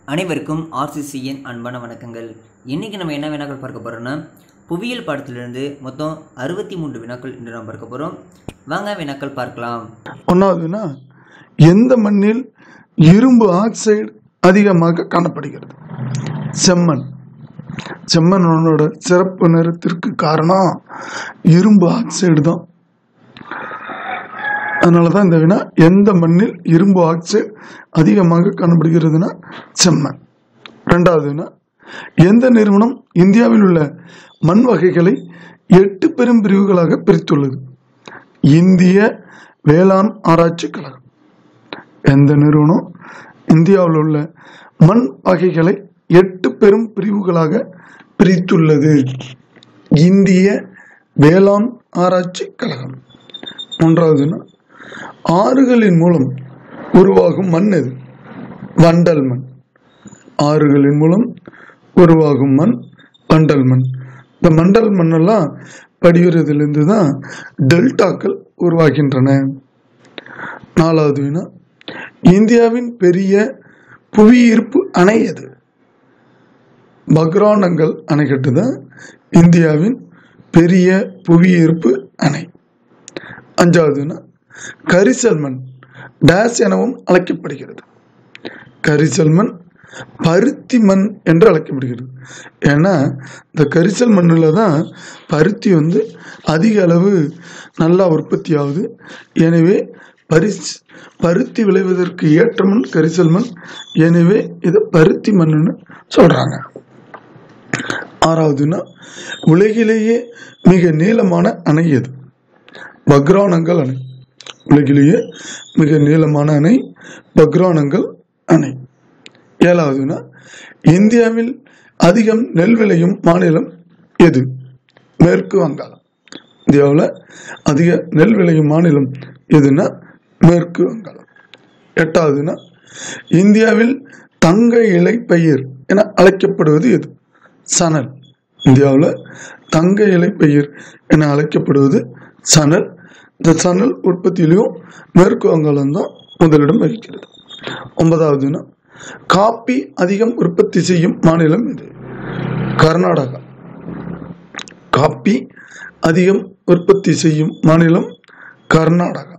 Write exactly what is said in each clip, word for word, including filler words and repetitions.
அனைவருக்கும் ஆர்சிசியின் அன்பான வணக்கங்கள். இன்றைக்கி நம்ம என்ன வினாக்கள் பார்க்க போகிறோன்னா, புவியியல் பாடத்திலிருந்து மொத்தம் அறுபத்தி மூன்று வினாக்கள் இன்று நாம் பார்க்க போகிறோம். வாங்க வினாக்கள் பார்க்கலாம். ஒன்றாவதுனா, எந்த மண்ணில் இரும்பு ஆக்சைடு அதிகமாக காணப்படுகிறது? செம்மண். செம்மண்ணோட சிறப்பு நிறத்திற்கு காரணம் இரும்பு ஆக்சைடு தான். அதனால தான் இந்த வினா, எந்த மண்ணில் இரும்பு ஆக்சைடு அதிகமாக காணப்படுகிறதுனா செம்மண். ரெண்டாவது வினா, எந்த நிறுவனம் இந்தியாவில் உள்ள மண் வகைகளை எட்டு பெரும் பிரிவுகளாக பிரித்துள்ளது? இந்திய வேளாண் ஆராய்ச்சி கழகம். எந்த நிறுவனம் இந்தியாவில் உள்ள மண் வகைகளை எட்டு பெரும் பிரிவுகளாக பிரித்துள்ளது? இந்திய வேளாண் ஆராய்ச்சி கழகம். மூன்றாவதுனா, ஆறுகளின் மூலம் உருவாகும் மண் எது? வண்டல் மண். ஆறுகளின் மூலம் உருவாகும் மண் வண்டல் மண். இந்த மண்டல் மண்ணெல்லாம் படிகிறதுலேருந்து தான் டெல்டாக்கள் உருவாகின்றன. நாலாவது வினா, இந்தியாவின் பெரிய புவியீர்ப்பு அணை எது? பக்ரானங்கல் அணைக்கட்டு தான் இந்தியாவின் பெரிய புவியீர்ப்பு அணை. அஞ்சாவது வினா, கரிசல் மண் டேஸ் எனவும் அழைக்கப்படுகிறது. கரிசல் மண் பருத்தி மண் என்று அழைக்கப்படுகிறது. ஏன்னா இந்த கரிசல் மண்ணில் தான் பருத்தி வந்து அதிக அளவு நல்லா உற்பத்தி ஆகுது. எனவே பரிஸ் பருத்தி விளைவதற்கு ஏற்ற மண் கரிசல் மண். எனவே இதை பருத்தி மண்ணுன்னு சொல்றாங்க. ஆறாவதுனா, உலகிலேயே மிக நீளமான அணை எது? பக்ரானங்கல் அணை. உலகிலேயே மிக நீளமான அணை பக்ரானங்கல் அணை. ஏழாவதுனா, இந்தியாவில் அதிகம் நெல் விளையும் மாநிலம் எது? மேற்கு வங்காளம். இந்தியாவில் அதிக நெல் விளையும் மாநிலம் எதுனா மேற்கு வங்காளம். எட்டாவதுனா, இந்தியாவில் தங்க இலை பயிர் என அழைக்கப்படுவது எது? சணல். இந்தியாவில் தங்க இலை பயிர் என அழைக்கப்படுவது சணல். இந்த சணல் உற்பத்தியிலையும் மேற்கு வங்காளம் தான் முதலிடம் வகிக்கிறது. ஒன்பதாவதுனா, காப்பி அதிகம் உற்பத்தி செய்யும் மாநிலம் இது? கர்நாடகா. காப்பி அதிகம் உற்பத்தி செய்யும் மாநிலம் கர்நாடகா.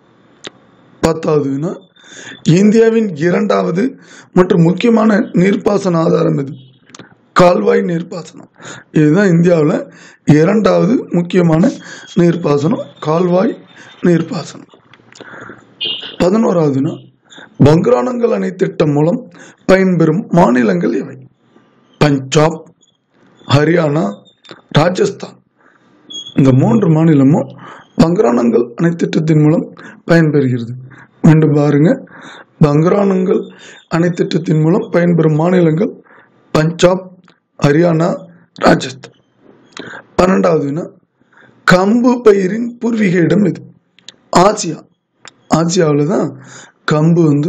பத்தாவதுனா, இந்தியாவின் இரண்டாவது மற்றும் முக்கியமான நீர்ப்பாசன ஆதாரம் எது? கால்வாய் நீர்ப்பாசனம். இதுதான் இந்தியாவில் இரண்டாவது முக்கியமான நீர்ப்பாசனம், கால்வாய் நீர்ப்பாசனம். பதினோராவதுனா, பக்ரானங்கல் அணை திட்டம் மூலம் பயன்பெறும் மாநிலங்கள் எவை? பஞ்சாப், ஹரியானா, ராஜஸ்தான். இந்த மூன்று மாநிலமும் பக்ரானங்கல் அணை திட்டத்தின் மூலம் பயன்பெறுகிறது. மீண்டும் பாருங்க, பக்ரானங்கல் அணை திட்டத்தின் மூலம் பயன்பெறும் மாநிலங்கள் பஞ்சாப், ஹரியானா, ராஜஸ்தான். பன்னெண்டாவதுனா, கம்பு பயிரின் பூர்வீக இடம் எது? ஆசியா. ஆசியாவில் தான் கம்பு வந்து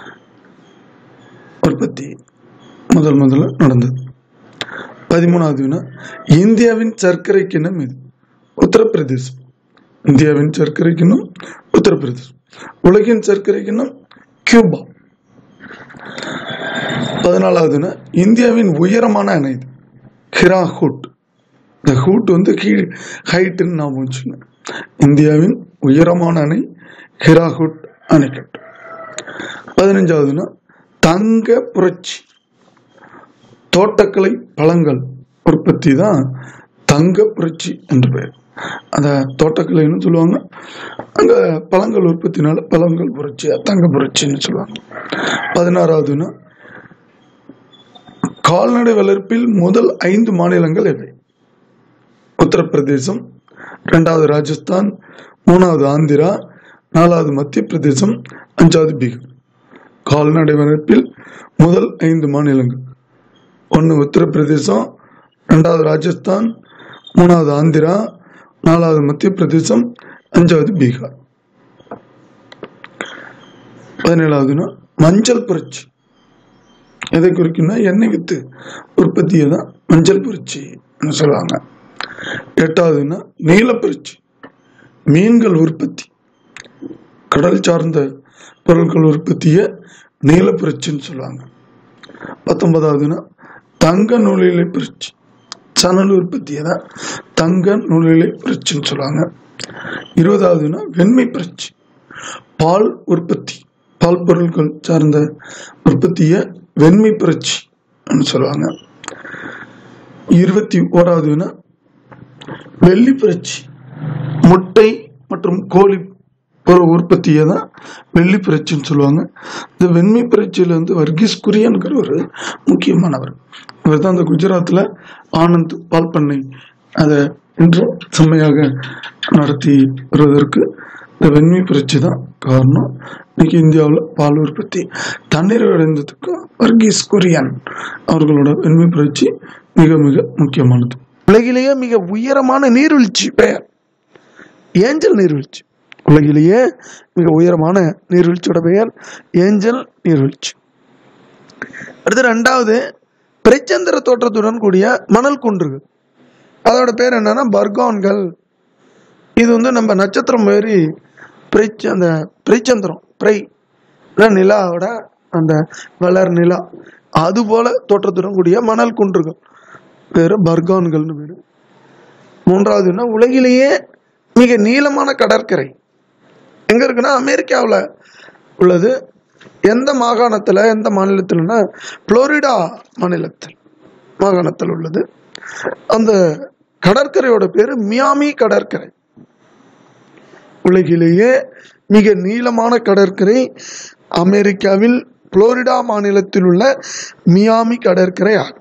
உற்பத்தி முதல் முதல்ல நடந்தது. பதிமூணாவதுனா, இந்தியாவின் சர்க்கரை கிண்ணம் எது? உத்தரப்பிரதேசம். இந்தியாவின் சர்க்கரை கிண்ணம் உத்தரப்பிரதேசம். உலகின் சர்க்கரை கிண்ணம் கியூபா. பதினாலாவதுனா, இந்தியாவின் உயரமான அணை இது? ஹிராகுட். இந்த ஹூட் வந்து கீழ் ஹைட்டுன்னு நான் வச்சுங்க. இந்தியாவின் உயரமான அணை ஹிராகுட் அணைக்கட்டு. பதினஞ்சாவதுனா, தங்க புரட்சி. தோட்டக்கலை பழங்கள் உற்பத்தி தான் தங்க புரட்சி என்று பெயர். அந்த தோட்டக்கலைன்னு சொல்லுவாங்க. அங்கே பழங்கள் உற்பத்தினால பழங்கள் புரட்சி, தங்க புரட்சின்னு சொல்லுவாங்க. பதினாறாவதுனா, கால்நடை வளர்ப்பில் முதல் ஐந்து மாநிலங்கள் எவை? உத்தரப்பிரதேசம், இரண்டாவது ராஜஸ்தான், மூணாவது ஆந்திரா, நாலாவது மத்திய பிரதேசம், அஞ்சாவது பீகார். கால்நடை வளர்ப்பில் முதல் ஐந்து மாநிலங்கள்: ஒன்று உத்தரப்பிரதேசம், ரெண்டாவது ராஜஸ்தான், மூணாவது ஆந்திரா, நாலாவது மத்திய பிரதேசம், அஞ்சாவது பீகார். பதினேழாவதுனா, மஞ்சள் புரட்சி எதை குறிக்குன்னா எண்ணெய் வித்து உற்பத்தியை தான் மஞ்சள் புரட்சி சொல்லுவாங்க. எட்டாவதுன்னா நீல புரட்சி, மீன்கள் உற்பத்தி, கடல் சார்ந்த பொருட்கள் உற்பத்தியை நீல புரட்சின்னு சொல்லுவாங்க. பத்தொன்பதாவதுன்னா தங்க நூலிலை புரட்சி, சணல் உற்பத்தியை தான் தங்க நூலிலை புரட்சின்னு சொல்லுவாங்க. இருபதாவதுன்னா வெண்மை புரட்சி, பால் உற்பத்தி, பால் பொருட்கள் சார்ந்த உற்பத்தியை வெண்மை புரட்சி சொல்லுவாங்க. இருபத்தி ஓராவதுன்னா வெள்ளி புரட்சி, முட்டை மற்றும் கோழி பொருள் உற்பத்தியை தான் வெள்ளி புரட்சின்னு சொல்லுவாங்க. இந்த வெண்மை புரட்சியில வந்து வர்கீஸ் குரியன்கிற ஒரு முக்கியமானவர். இவர் தான் அந்த குஜராத்தில் ஆனந்த் பால் பண்ணை அதை இன்று செம்மையாக நடத்தி வருவதற்கு இந்த வெண்மை புரட்சி தான் காரணம். இன்னைக்கு இந்தியாவில் பால் உற்பத்தி தண்ணீர் அடைந்ததுக்கு வர்கீஸ் குரியன் அவர்களோட வெண்மை புரட்சி மிக மிக முக்கியமானது. உலகிலேயே மிக உயரமான நீர்வீழ்ச்சி பெயர் ஏஞ்சல் நீர்வீழ்ச்சி. உலகிலேயே மிக உயரமான நீர்வீழ்ச்சியோட பெயர் ஏஞ்சல் நீர்வீழ்ச்சி. அடுத்து ரெண்டாவது பிறைச்சந்திர தோற்றத்துடன் கூடிய மணல் குன்றுகள், அதோட பேர் என்னன்னா பர்கான்கள். இது வந்து நம்ம நட்சத்திரம் மாரி பிறைச்ச அந்த பிறைச்சந்திரம் பிறை நிலாவோட அந்த வளர் நிலா அது போல தோற்றத்துடன் கூடிய மணல் குன்றுகள் பேரு பர்கான்கள்னு பேரு. மூன்றாவதுன்னா உலகிலேயே மிக நீளமான கடற்கரை எங்க இருக்குன்னா அமெரிக்காவில் உள்ளது. எந்த மாகாணத்தில், எந்த மாநிலத்தில்னா புளோரிடா மாநிலத்தில் மாகாணத்தில் உள்ளது. அந்த கடற்கரையோட பேரு மியாமி கடற்கரை. உலகிலேயே மிக நீளமான கடற்கரை அமெரிக்காவில் புளோரிடா மாநிலத்தில் உள்ள மியாமி கடற்கரை ஆகும்.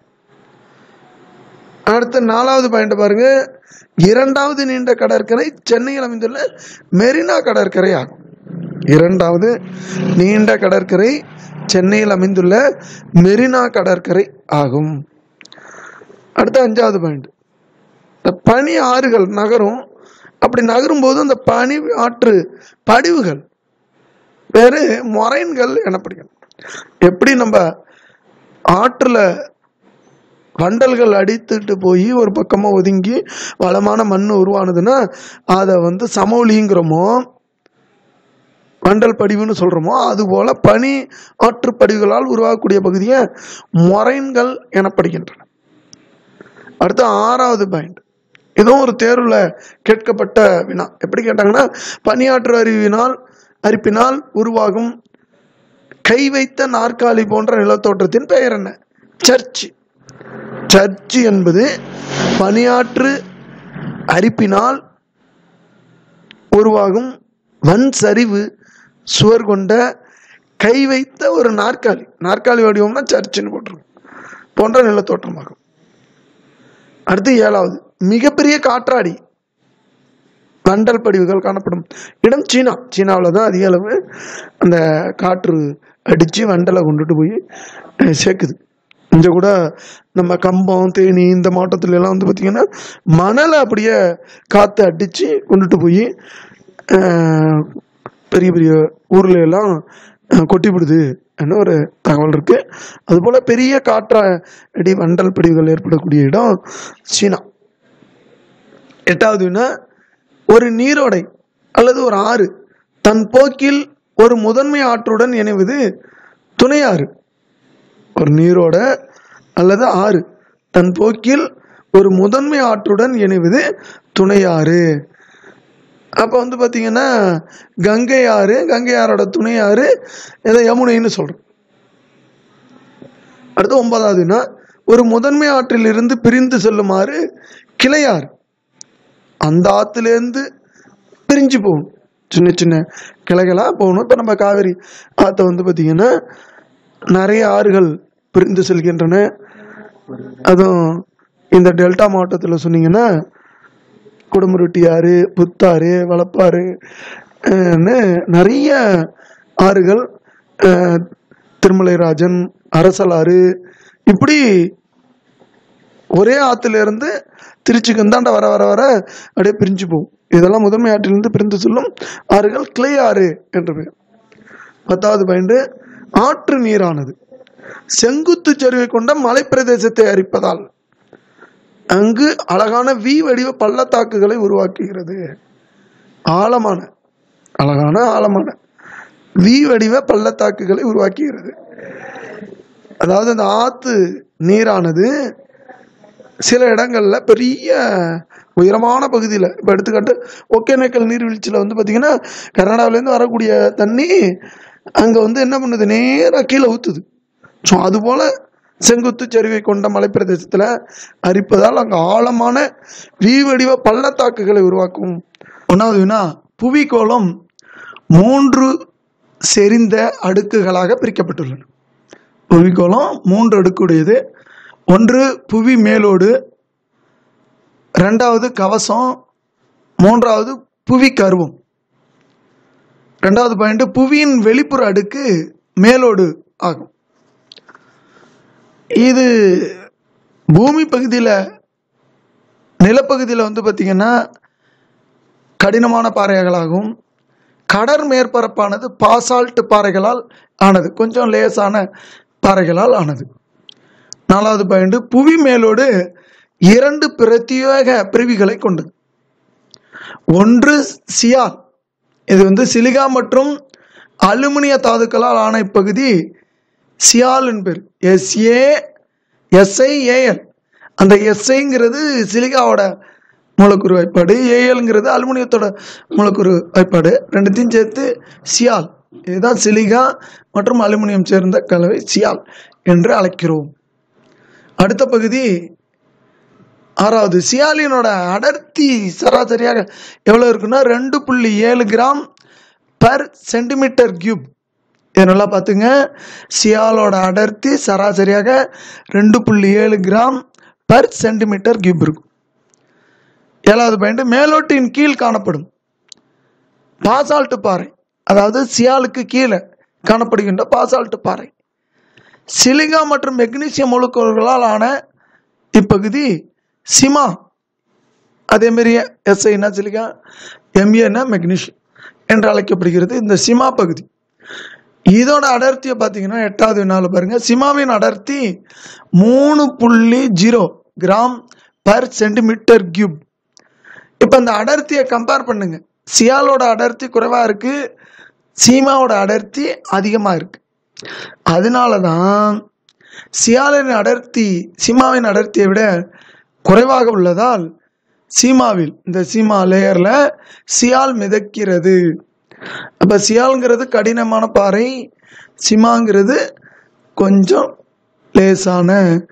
அடுத்த நாலாவது பாயிண்ட் பாருங்க, இரண்டாவது நீண்ட கடற்கரை சென்னையில் அமைந்துள்ள மெரினா கடற்கரை ஆகும். இரண்டாவது நீண்ட கடற்கரை சென்னையில் அமைந்துள்ள மெரினா கடற்கரை ஆகும். அடுத்த அஞ்சாவது பாயிண்ட், இந்த பனி ஆறுகள் நகரும். அப்படி நகரும் போது அந்த பனி ஆற்று படிவுகள் வேறு மொரைன்கள் எனப்படுகிறது. எப்படி நம்ம ஆற்றுல வண்டல்கள் அடித்துட்டு போய் ஒரு பக்கமா ஒதுங்கி வளமான மண் உருவானதுன்னா அதை வந்து சமவெளிங்கிறோமோ வண்டல் படிவுன்னு சொல்றோமோ, அது போல பனி ஆற்று படிவுகளால் உருவாகக்கூடிய பகுதியை மொரைன்கள் எனப்படுகின்றன. அடுத்த ஆறாவது பாயிண்ட், இதுவும் ஒரு தேர்வுல கேட்கப்பட்ட வினா. எப்படி கேட்டாங்கன்னா, பனியாற்று அருவினால் அரிப்பினால் உருவாகும் கை வைத்த நாற்காலி போன்ற நிலத்தோற்றத்தின் பெயர் என்ன? சர்ச். சர்ச் என்பது பனியாற்று அரிப்பினால் உருவாகும் வன் சரிவு சுவர் கொண்ட கை வைத்த ஒரு நாற்காலி, நாற்காலி வடிவம்னா சர்ச்சுன்னு போட்டிருக்கும், போன்ற நிலத்தோற்றமாகும். அடுத்து ஏழாவது, மிகப்பெரிய காற்றாடி வண்டல் படிவுகள் காணப்படும் இடம் சீனா. சீனாவில் தான் அதிக அளவு அந்த காற்று அடித்து வண்டலை கொண்டுட்டு போய் சேர்க்குது. இங்கே கூட நம்ம கம்பம் தேனி இந்த மாவட்டத்துல எல்லாம் வந்து பார்த்திங்கன்னா மணலை அப்படியே காற்று அடித்து கொண்டுட்டு போய் பெரிய பெரிய ஊர்ல எல்லாம் கொட்டிவிடுது என்ன ஒரு தகவல் இருக்கு. அதுபோல பெரிய காற்றாடி வண்டல் படிவுகள் ஏற்படக்கூடிய இடம் சீனா. எட்டாவதுன்னா, ஒரு நீரோடை அல்லது ஒரு ஆறு தன் போக்கில் ஒரு முதன்மை ஆற்றுடன் இணைவது துணையாறு. ஒரு நீரோட அல்லது ஆறு தன் போக்கில் ஒரு முதன்மை ஆற்றுடன் இணைவது துணையாறு. அப்போ வந்து பார்த்தீங்கன்னா கங்கை ஆறு, கங்கை ஆறோட துணை ஆறு எதை யமுனைன்னு சொல்றோம். அடுத்து ஒன்பதாவதுன்னா, ஒரு முதன்மை ஆற்றில் இருந்து பிரிந்து செல்லுமாறு கிளையாறு. அந்த ஆற்றுலேருந்து பிரிஞ்சு போகணும், சின்ன சின்ன கிளைகளாக போகணும். இப்போ நம்ம காவிரி ஆற்றை வந்து பார்த்தீங்கன்னா நிறைய ஆறுகள் பிரிந்து செல்கின்றன. அதுவும் இந்த டெல்டா மாவட்டத்தில் சொன்னீங்கன்னா குடமுருட்டி ஆறு, புத்தாறு, வளப்பாறு, நிறைய ஆறுகள், திருமலைராஜன், அரசலாறு, இப்படி ஒரே ஆற்றுல இருந்து திருச்சிக்கு இந்தாண்ட வர வர வர அப்படியே பிரிஞ்சு போகும். இதெல்லாம் முதன்மை ஆற்றிலிருந்து பிரிந்து செல்லும் ஆறுகள் கிளை ஆறு என்று பெயர். பத்தாவது பாயிண்ட், ஆற்று நீரானது செங்குத்து சரிவை கொண்ட மலைப்பிரதேசத்தை அரிப்பதால் அங்கு அழகான வி வடிவ பள்ளத்தாக்குகளை உருவாக்குகிறது. ஆழமான அழகான ஆழமான வி வடிவ பள்ளத்தாக்குகளை உருவாக்குகிறது. அதாவது அந்த ஆற்று நீரானது சில இடங்கள்ல பெரிய உயரமான பகுதியில், இப்போ எடுத்துக்காட்டு ஒகேனக்கல் நீர்வீழ்ச்சியில் வந்து பார்த்தீங்கன்னா கர்நாடகாவிலேருந்து வரக்கூடிய தண்ணி அங்கே வந்து என்ன பண்ணுது, நேராக கீழே ஊற்றுது. ஸோ அதுபோல் செங்குத்து சரிவை கொண்ட மலைப்பிரதேசத்தில் அரிப்பதால் அங்கே ஆழமான வீவடிவ பள்ளத்தாக்குகளை உருவாக்கும். ஒன்றாவது வினா, புவிக்கோளம் மூன்று செறிந்த அடுக்குகளாக பிரிக்கப்பட்டுள்ளன. புவிக்கோளம் மூன்று அடுக்குடையது. ஒன்று புவி மேலோடு, ரெண்டாவது கவசம், மூன்றாவது புவி கருவம். ரெண்டாவது பாயிண்ட், புவியின் வெளிப்புற அடுக்கு மேலோடு ஆகும். இது பூமி பகுதியில், நிலப்பகுதியில் வந்து பார்த்திங்கன்னா கடினமான பாறைகளாகும். கடற் மேற்பரப்பானது பாசால்ட் பாறைகளால் ஆனது, கொஞ்சம் லேசான பாறைகளால் ஆனது. நாலாவது பாயிண்ட், புவி மேலோடு இரண்டு பிரத்யேக பிரிவுகளை கொண்டது. ஒன்று சியால், இது வந்து சிலிகா மற்றும் அலுமினிய தாதுக்களால் ஆன இப்பகுதி சியால் என்பது எஸ்ஏ எஸ்ஐஏஎல். அந்த எஸ்ஐங்கிறது சிலிகாவோட மூலக்கூறு வாய்ப்பாடு, ஏஎல்ங்கிறது அலுமினியத்தோட மூலக்கூறு வாய்ப்பாடு, ரெண்டுத்தையும் சேர்த்து சியால். இதுதான் சிலிகா மற்றும் அலுமினியம் சேர்ந்த கலவை சியால் என்று அழைக்கிறோம். அடுத்த பகுதி ஆறாவது, சியாலினோட அடர்த்தி சராசரியாக எவ்வளோ இருக்குன்னா ரெண்டு புள்ளி ஏழு கிராம் பர் சென்டிமீட்டர் கியூப். இதனால பார்த்துங்க, சியாலோட அடர்த்தி சராசரியாக ரெண்டு புள்ளி ஏழு கிராம் பர் சென்டிமீட்டர் கியூப் இருக்கும். ஏழாவது பாயிண்ட், மேலோட்டின் கீழ் காணப்படும் பாசால்ட் பாறை, அதாவது சியாலுக்கு கீழே காணப்படுகின்ற பாசால்ட் பாறை சிலிகா மற்றும் மெக்னீசியம் மூலக்கூறுகளால் ஆன இப்பகுதி சிமா. அதே மாதிரி எஸ்ஐனா சிலிகா, எம்ஏனா மெக்னீசியம் என்று அழைக்கப்படுகிறது இந்த சிமா பகுதி. இதோட அடர்த்தியை பார்த்தீங்கன்னா எட்டாவது வினால பாருங்க, சிமாவின் அடர்த்தி மூணு புள்ளி zero gram per centimetre cube. இப்போ இந்த அடர்த்தியை கம்பேர் பண்ணுங்க, சியாலோட அடர்த்தி குறைவாக இருக்கு, சீமாவோட அடர்த்தி அதிகமாக இருக்கு. அதனால தான் சியாலின் அடர்த்தி சீமாவின் அடர்த்தியை விட குறைவாக உள்ளதால் சீமாவில், இந்த சீமா லேயர்ல சியால் மிதக்கிறது. அப்ப சியால்ங்கிறது கடினமான பாறை, சிமாங்கிறது கொஞ்சம் லேசான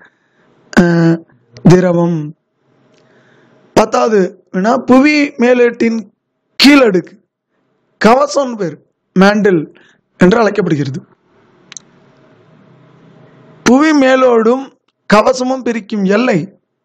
திரவம். பத்தாவது வினா, புவி மேலேட்டின் கீழடுக்கு கவசம் பேர் மேண்டில் என்று அழைக்கப்படுகிறது. புவி மேலோடும் கவசமும் பிரிக்கும் எல்லை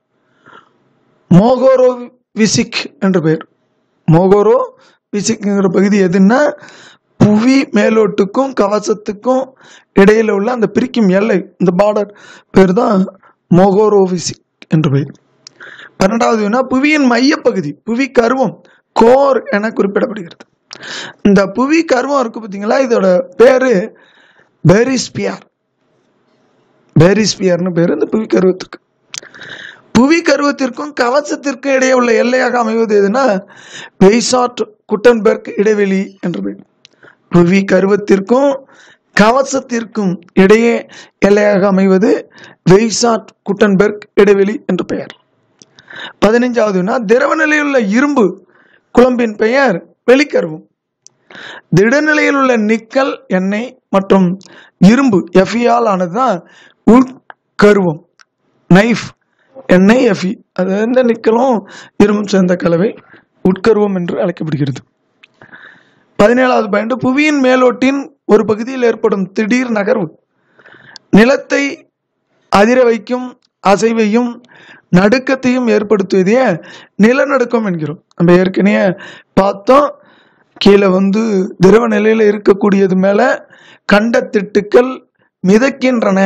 மோகோரோ விசிக் என்று பெயர். மோகோரோ விசிக்ங்கிற பகுதி எதுன்னா புவி மேலோட்டுக்கும் கவசத்துக்கும் இடையில உள்ள அந்த பிரிக்கும் எல்லை, இந்த பார்டர் பேர் தான் மோகோரோ விசிக் என்று பெயர். பன்னெண்டாவது வினா, புவியின் மையப்பகுதி புவி கருவம் கோர் என குறிப்பிடப்படுகிறது. இந்த புவி கருவம் இருக்கு பார்த்தீங்களா, இதோட பேரு பேரிஸ்பியர். பேரிஸ்பியர்னு பேரு இந்த புவி கருவத்துக்கு. புவி கருவத்திற்கும் கவசத்திற்கும் இடையே உள்ள எல்லையாக அமைவது எதுனா வெய்சாட் குட்டன்பெர்க் இடைவெளி என்று பெயர். புவி கருவத்திற்கும் கவசத்திற்கும் இடையே எல்லையாக அமைவது வெய்சாட் குட்டன்பெர்க் இடைவெளி என்று பெயர். பதினைஞ்சாவது வினா, திரவ நிலையில் உள்ள இரும்பு குழம்பின் பெயர் வெளிக்கருவம். திடநிலையில் உள்ள நிக்கல் எண்ணெய் மற்றும் இரும்பு எஃபியால் ஆனதுதான் உட்கருவம். நைஃப் எண்ணெய் எஃபி, அது எந்த நிக்கலும் இரும்பும் சேர்ந்த கலவை உட்கருவம் என்று அழைக்கப்படுகிறது. பதினேழாவது பாயிண்ட், புவியின் மேலோட்டின் ஒரு பகுதியில் ஏற்படும் திடீர் நகர்வு நிலத்தை அதிர வைக்கும் அசைவையும் நடுக்கத்தையும் ஏற்படுத்துவதே நிலநடுக்கம் என்கிறோம். நம்ம ஏற்கனவே பார்த்தோம், கீழே வந்து திரவ நிலையில இருக்கக்கூடியது மேல கண்ட திட்டுக்கள் மிதக்கின்றன,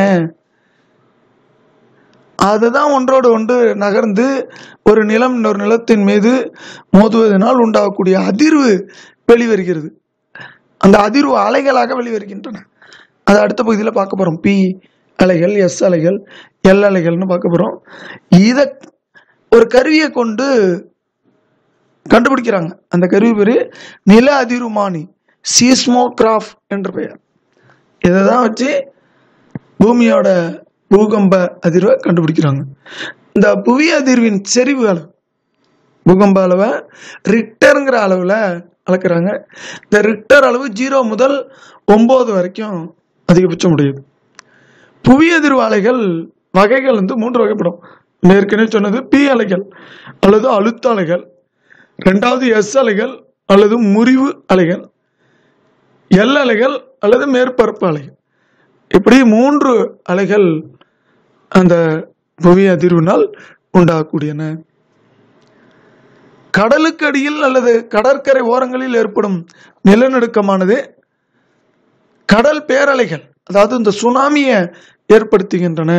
அதுதான் ஒன்றோடு ஒன்று நகர்ந்து ஒரு நிலம் இன்னொரு நிலத்தின் மீது மோதுவதனால் உண்டாகக்கூடிய அதிர்வு வெளிவருகிறது. அந்த அதிர்வு அலைகளாக வெளிவருகின்றன. அது அடுத்த பகுதியில் பார்க்க போறோம். பி அலைகள், எஸ் அலைகள், எல் அலைகள்னு பார்க்க போறோம். இதை ஒரு கருவியை கொண்டு கண்டுபிடிக்கிறாங்க. அந்த கருவி பேரு நில அதிர்வுமானி, சீஸ்மோகிராஃப் என்று பெயர். இதை தான் வச்சு பூமியோட பூகம்ப அதிர்வை கண்டுபிடிக்கிறாங்க. இந்த புவி அதிர்வின் செறிவு அளவு பூகம்ப அளவை ரிக்டருங்கிற அளவில் அளக்குறாங்க. இந்த ரிக்டர் அளவு ஜீரோ முதல் ஒம்பது வரைக்கும் அதிகபட்சம் முடியுது. புவி அதிர்வு அலைகள் வகைகள் வந்து மூன்று வகைப்படும். ஏற்கனவே சொன்னது பி அலைகள் அல்லது அழுத்த அலைகள், ரெண்டாவது எஸ் அலைகள் அல்லது முறிவு அலைகள், எல் அலைகள் அல்லது மேற்பரப்பு அலைகள். இப்படி மூன்று அலைகள் அந்த புவி அதிர்வினால் உண்டாகக்கூடியன. கடலுக்கு அடியில் அல்லது கடற்கரை ஓரங்களில் ஏற்படும் நிலநடுக்கமானது கடல் பேரலைகள், அதாவது இந்த சுனாமியை ஏற்படுத்துகின்றன.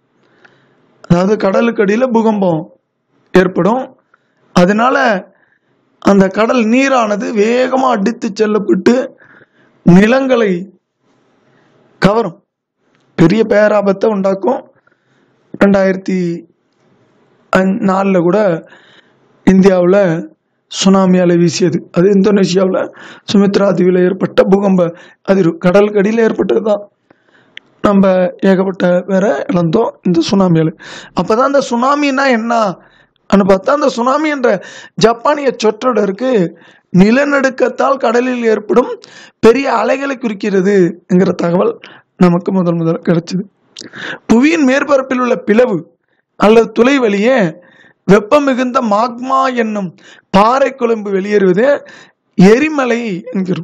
அதாவது கடலுக்கு அடியில் பூகம்பம் ஏற்படும். அதனால அந்த கடல் நீரானது வேகமாக அடித்து செல்லப்பட்டு நிலங்களை கவரும், பெரிய பேராபத்தை உண்டாக்கும். ரெண்டாயிரத்தி நாலில் கூட இந்தியாவில் சுனாமி அலை வீசியது. அது இந்தோனேஷியாவில் சுமித்ரா தீவில் ஏற்பட்ட பூகம்ப அதிர்வு கடல் கடியில் ஏற்பட்டது தான். நம்ம ஏகப்பட்ட வேற இழந்தோம் இந்த சுனாமி அலை. அப்போ தான் அந்த சுனாமின்னா என்ன பார்த்தா, அந்த சுனாமி என்ற ஜப்பானிய சொற்றொடருக்கு நிலநடுக்கத்தால் கடலில் ஏற்படும் பெரிய அலைகளை குறிக்கிறது என்கிற தகவல் நமக்கு முதல் முதல் கிடைச்சது. புவியின் மேற்பரப்பில் உள்ள பிளவு அல்லது துளை வழியே வெப்பம் மிகுந்த மாக்மா என்னும் பாறை குழம்பு வெளியேறுவது எரிமலை என்கிறோம்.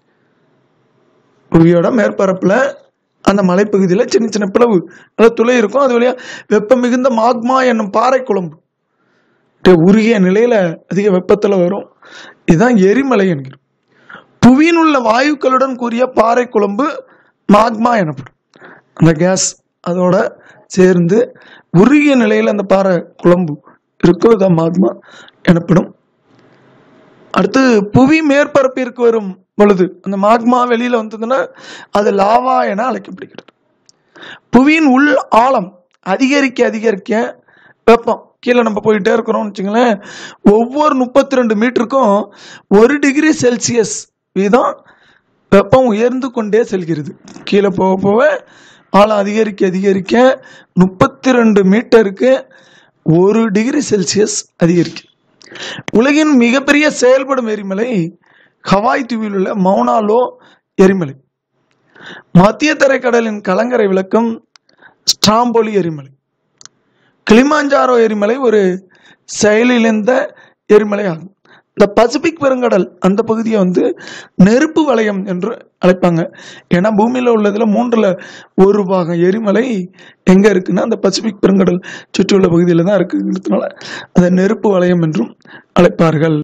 புவியோட மேற்பரப்புல அந்த மலைப்பகுதியில் சின்ன சின்ன பிளவு அல்லது துளை இருக்கும். அது வழியா வெப்பம் மிகுந்த மாக்மா என்னும் பாறை குழம்பு உருகிய நிலையில அதிக வெப்பத்துல வரும். இதுதான் எரிமலை என்கிறோம். புவியின் உள்ள வாயுக்களுடன் கூடிய பாறை குழம்பு மாக்மா எனப்படும். அந்த கேஸ் அதோட சேர்ந்து உருகிய நிலையில் அந்த பாறை குழம்பு இருக்கும், இதான் மாக்மா எனப்படும். அடுத்து புவி மேற்பரப்பிற்கு வரும் பொழுது அந்த மாக்மா வெளியில வந்ததுன்னா அது லாவா என அழைக்கப்படுகிறது. புவியின் உள் ஆழம் அதிகரிக்க அதிகரிக்க வெப்பம் கீழே நம்ம போயிட்டே இருக்கிறோம்னு வச்சுங்களேன், ஒவ்வொரு முப்பத்தி ரெண்டு மீட்டருக்கும் ஒரு டிகிரி செல்சியஸ் வீதம் வெப்பம் உயர்ந்து கொண்டே செல்கிறது. கீழே போக போக ஆழம் அதிகரிக்க அதிகரிக்க முப்பத்தி ரெண்டு மீட்டருக்கு ஒரு டிகிரி செல்சியஸ் அதிகரிக்கும். உலகின் மிகப்பெரிய செயல்படும் எரிமலை ஹவாய் தீவில் உள்ள மௌனாலோ எரிமலை. மத்திய தரைக்கடலின் கலங்கரை விளக்கம் ஸ்ட்ராம்போலி எரிமலை. கிளிமாஞ்சாரோ எரிமலை ஒரு செயலிழந்த எரிமலை ஆகும். இந்த பசிபிக் பெருங்கடல் அந்த பகுதியை வந்து நெருப்பு வலயம் என்று அழைப்பாங்க. ஏன்னா பூமியில உள்ளதுல மூன்றுல ஒரு பாகம் எரிமலை எங்க இருக்குன்னா அந்த பசிபிக் பெருங்கடல் சுற்றியுள்ள பகுதியில தான் இருக்குங்கிறதுனால அதை நெருப்பு வலயம் என்றும் அழைப்பார்கள்.